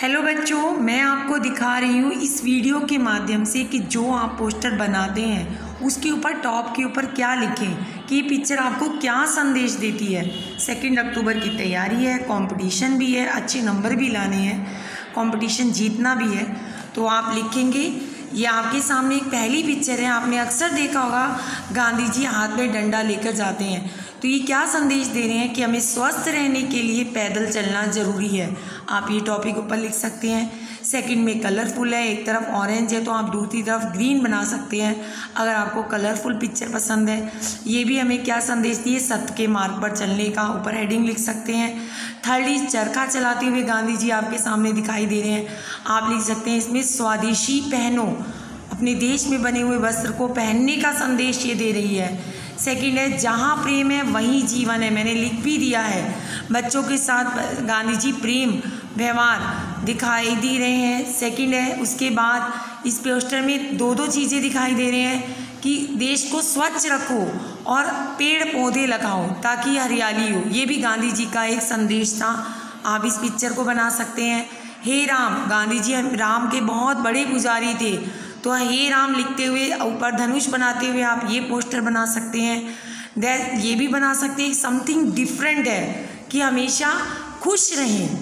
Hello बच्चों, मैं आपको दिखा रही हूँ इस वीडियो के माध्यम से कि जो आप पोस्टर बनाते हैं उसके ऊपर टॉप के ऊपर क्या लिखें कि ये पिक्चर आपको क्या संदेश देती है। 2 अक्टूबर की तैयारी है, कंपटीशन भी है, अच्छे नंबर भी लाने हैं, कंपटीशन जीतना भी है। तो आप लिखेंगे, ये आपके सामने एक पहली पिक्चर है। आपने अक्सर देखा होगा गांधी जी हाथ में डंडा लेकर जाते हैं। तो ये क्या संदेश दे रहे हैं कि हमें स्वस्थ रहने के लिए पैदल चलना ज़रूरी है। आप ये टॉपिक ऊपर लिख सकते हैं। सेकंड में कलरफुल है, एक तरफ ऑरेंज है तो आप दूसरी तरफ ग्रीन बना सकते हैं अगर आपको कलरफुल पिक्चर पसंद है। ये भी हमें क्या संदेश दिए, सत्य के मार्ग पर चलने का, ऊपर हेडिंग लिख सकते हैं। थर्ड इज चरखा चलाते हुए गांधी जी आपके सामने दिखाई दे रहे हैं। आप लिख सकते हैं इसमें स्वदेशी पहनो, अपने देश में बने हुए वस्त्र को पहनने का संदेश ये दे रही है। सेकंड है जहाँ प्रेम है वहीं जीवन है, मैंने लिख भी दिया है। बच्चों के साथ गांधी जी प्रेम व्यवहार दिखाई दे रहे हैं। सेकंड है उसके बाद इस पोस्टर में दो चीज़ें दिखाई दे रहे हैं कि देश को स्वच्छ रखो और पेड़ पौधे लगाओ ताकि हरियाली हो। ये भी गांधी जी का एक संदेश था। आप इस पिक्चर को बना सकते हैं। हे राम, गांधी जी राम के बहुत बड़े पुजारी थे, तो हे राम लिखते हुए ऊपर धनुष बनाते हुए आप ये पोस्टर बना सकते हैं। ये भी बना सकते हैं समथिंग डिफरेंट है कि हमेशा खुश रहें,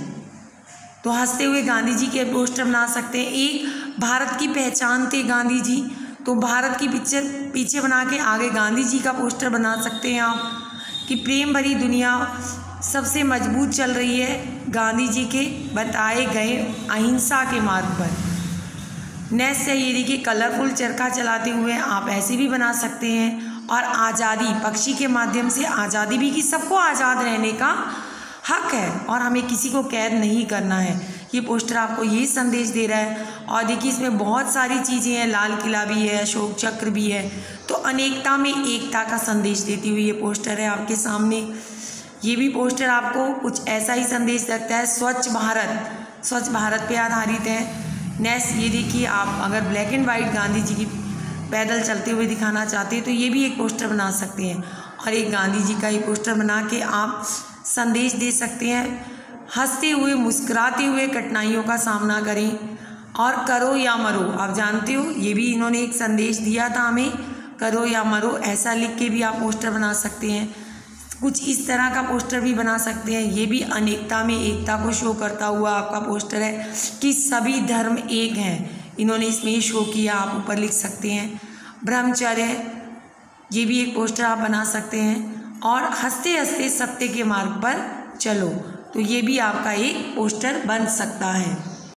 तो हंसते हुए गांधी जी के पोस्टर बना सकते हैं। एक भारत की पहचान थे गांधी जी, तो भारत की पिक्चर पीछे बना के आगे गांधी जी का पोस्टर बना सकते हैं आप कि प्रेम भरी दुनिया सबसे मजबूत चल रही है गांधी जी के बताए गए अहिंसा के मार्ग पर। नेक्स्ट है ये देखिए कलरफुल चरखा चलाते हुए आप ऐसे भी बना सकते हैं। और आज़ादी, पक्षी के माध्यम से आज़ादी भी कि सबको आज़ाद रहने का हक है और हमें किसी को कैद नहीं करना है। ये पोस्टर आपको ये संदेश दे रहा है। और देखिए इसमें बहुत सारी चीज़ें हैं, लाल किला भी है, अशोक चक्र भी है, तो अनेकता में एकता का संदेश देती हुई ये पोस्टर है आपके सामने। ये भी पोस्टर आपको कुछ ऐसा ही संदेश रखता है। स्वच्छ भारत पे आधारित है। नेक्स्ट ये देखिए, आप अगर black and white Gandhi ji की पैदल चलते हुए दिखाना चाहते हैं तो ये भी एक पोस्टर बना सकते हैं। और एक गांधी जी का एक पोस्टर बना के आप संदेश दे सकते हैं, हंसते हुए मुस्कुराते हुए कठिनाइयों का सामना करें और करो या मरो। आप जानते हो ये भी इन्होंने एक संदेश दिया था हमें, करो या मरो, ऐसा लिख के भी आप पोस्टर बना सकते हैं। कुछ इस तरह का पोस्टर भी बना सकते हैं। ये भी अनेकता में एकता को शो करता हुआ आपका पोस्टर है कि सभी धर्म एक हैं, इन्होंने इसमें शो किया। आप ऊपर लिख सकते हैं ब्रह्मचर्य, ये भी एक पोस्टर आप बना सकते हैं। और हंसते हंसते सत्य के मार्ग पर चलो, तो ये भी आपका एक पोस्टर बन सकता है।